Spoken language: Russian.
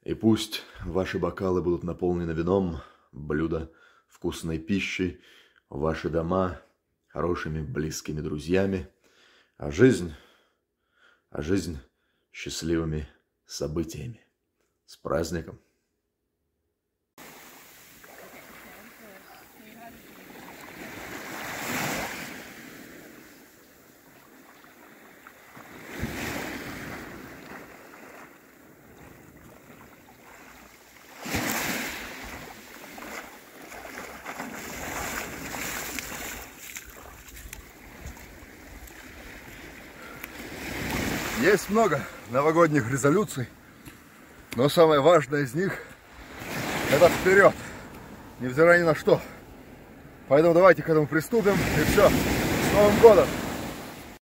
И пусть ваши бокалы будут наполнены вином, блюда вкусной пищей, ваши дома хорошими близкими друзьями, а жизнь счастливыми событиями. С праздником! Есть много новогодних резолюций, но самое важное из них – это вперед, невзирая ни на что. Поэтому давайте к этому приступим, и все, с Новым годом!